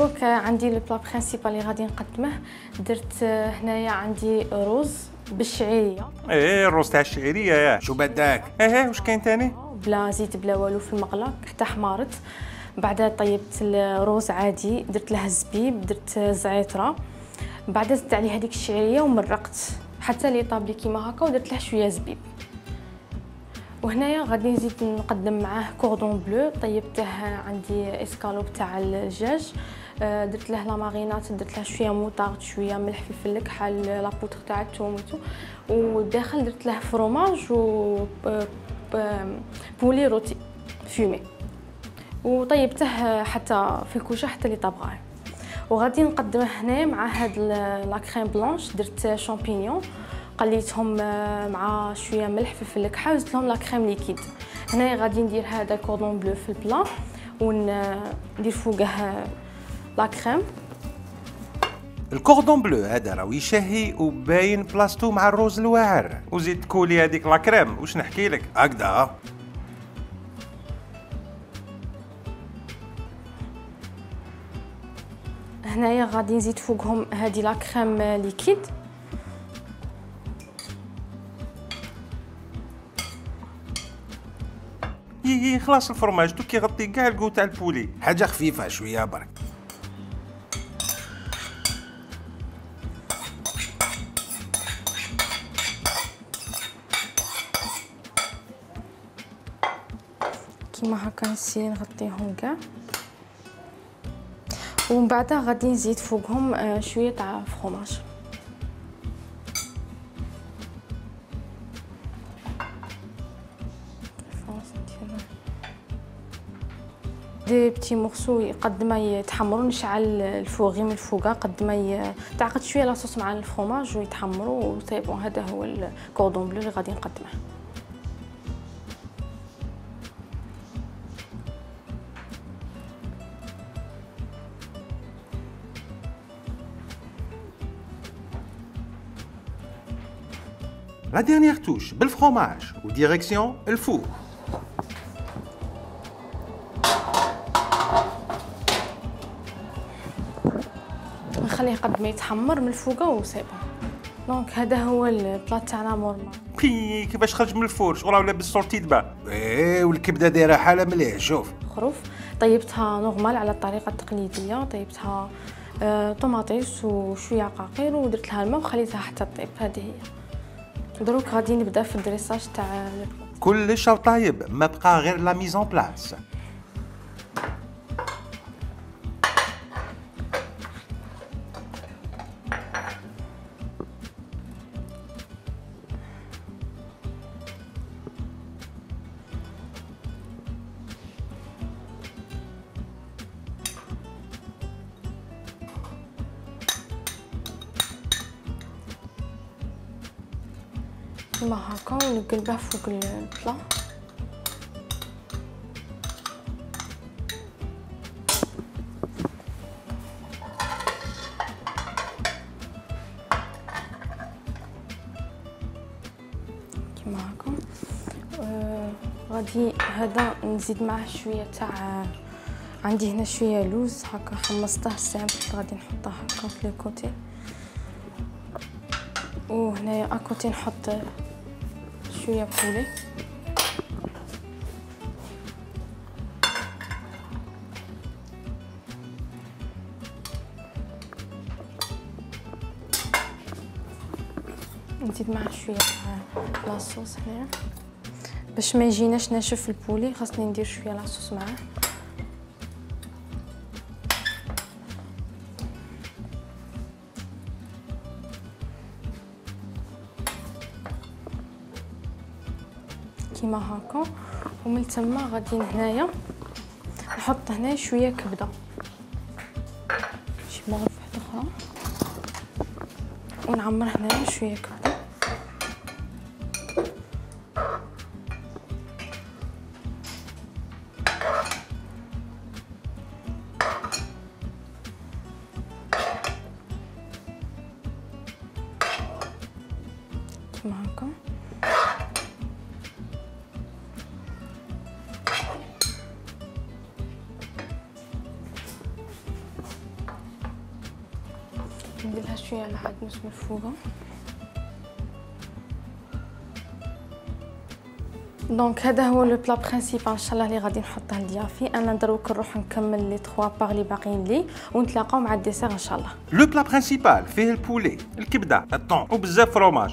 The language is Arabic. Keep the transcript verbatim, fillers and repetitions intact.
دروك عندي البلا برينسيبال اللي غادي نقدمه. درت هنايا عندي روز بالشعيريه. ايه الروز تاع الشعيريه يا شو بدك؟ ايه واش كاين ثاني؟ بلا زيت بلا والو في المقله حتى حمارت. بعدها طيبت الروز عادي، درت له الزبيب، درت زعتره، بعدها زدت عليه هذيك الشعيريه ومرقت حتى لي طابلي كيما هكا ودرت له شويه زبيب. وهنايا غادي نزيد نقدم معاه كوردون بلو. طيبته عندي اسكالوب تاع الدجاج، درت له لا مارينات، درت له شويه موطارد، شويه ملح، فلفل كحل، لابوتر تاع الثوم، والداخل درت له فروماج و بولي روتي فيمي، وطيبته حتى في الكوشه حتى اللي طبغاه. وغادي نقدمه هنا مع هاد لا كريم بلانش. درت شامبينيون قليتهم مع شويه ملح، فلفل كحل، وزدت لهم لا كريم ليكيد. هنا غادي ندير هذا كوردون بلو في البلا وندير فوقه لا كريم. الكوردون بلو هذا راه يشهي وباين بلاصتو مع الروز الواعر. وزيد كولي هذيك لا كريم. واش نحكي لك هكذا. هنايا غادي نزيد فوقهم هذه لا كريم ليكيد. يي خلاص الفرماج تو كيغطي كاع الكو تاع البولي. حاجه خفيفه شويه برك. كيما هكا نسي نغطيهم كاع، ومن بعد غادي نزيد فوقهم شويه تاع فرماج. دي بتي مورسو قد ما يتحمروا، نشعل الفوغ غير من الفوقه قد ما تعقد شويه لاصوص مع الفرماج ويتحمروا وطيبون. هذا هو الكوردون بلو اللي غادي نقدمه. لا ديرنيير توش بالفرماج وديريكسيون الفوق. نخليه قد ما يتحمر من الفوقه وصيبه. دونك هذا هو البلاط تاعنا نورمال. بي كيفاش خرج من الفرش وراه لابس سورتي دبا. ايه والكبده دايره حاله مليح. شوف خروف طيبتها نورمال على الطريقه التقليديه. طيبتها آه، طوماطيس وشويه عقاقير ودرت لها الماء وخليتها حتى تطيب. هذه هي. دروك غادي نبدا في الدريساج تاع كلش طايب، ما بقى غير لا ميزون بلاص. كيما هكا ونقلبه فوق البلا. كيما هكا. آه غادي هذا نزيد معاه شويه تاع، عندي هنا شويه لوز هكا حمصته سامبل، غادي نحطه هكا في لي كوتي. وهنايا اكوتي نحط شويه بولي. نزيد معاه شويه تاع لاصوص هنايا باش ما يجيناش ناشف البولي، خاصني ندير شويه لاصوص معاه. كيما هكا. ومن تما غادي هنايا نحط هنا شويه كبده، شي مغرفه اخرى، ونعمر هنا شويه كبده. كيما هكا. ندير لها شويه معدنوس من الفوق. دونك هذا هو لو بلا برينسيبال ان شاء الله اللي غادي نحطه لليافي. انا دروك نروح نكمل لي ثلاثة باغ اللي باقيين لي ونتلاقاو مع الديسير ان شاء الله. لو بلا برينسيبال فيه البولي، الكبده، الطون وبزاف فروماج.